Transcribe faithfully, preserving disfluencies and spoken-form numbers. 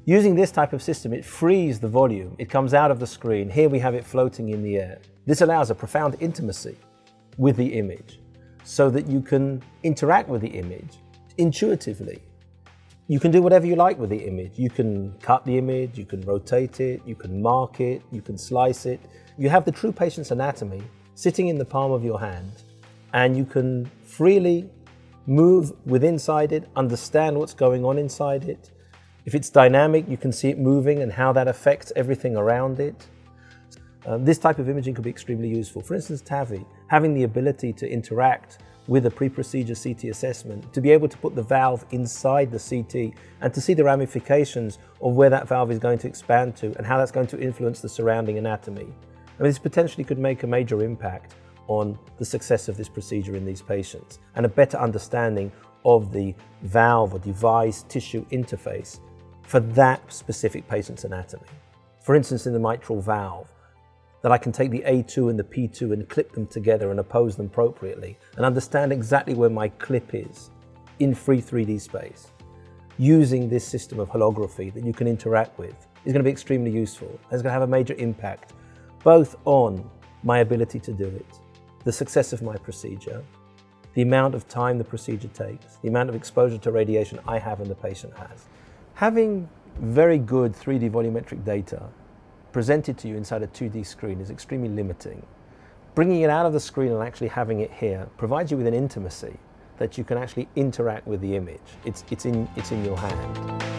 Using this type of system, it frees the volume. It comes out of the screen. Here we have it floating in the air. This allows a profound intimacy with the image so that you can interact with the image intuitively. You can do whatever you like with the image. You can cut the image, you can rotate it, you can mark it, you can slice it. You have the true patient's anatomy sitting in the palm of your hand, and you can freely move with inside it, understand what's going on inside it. If it's dynamic, you can see it moving and how that affects everything around it. Um, this type of imaging could be extremely useful. For instance, T A V I, having the ability to interact with a pre-procedure C T assessment, to be able to put the valve inside the C T and to see the ramifications of where that valve is going to expand to and how that's going to influence the surrounding anatomy. I mean, this potentially could make a major impact on the success of this procedure in these patients and a better understanding of the valve or device tissue interface for that specific patient's anatomy. For instance, in the mitral valve, that I can take the A two and the P two and clip them together and oppose them appropriately and understand exactly where my clip is in free three D space. Using this system of holography that you can interact with is going to be extremely useful. And it's going to have a major impact both on my ability to do it, the success of my procedure, the amount of time the procedure takes, the amount of exposure to radiation I have and the patient has. Having very good three D volumetric data presented to you inside a two D screen is extremely limiting. Bringing it out of the screen and actually having it here provides you with an intimacy that you can actually interact with the image. It's, it's, in, it's in your hand.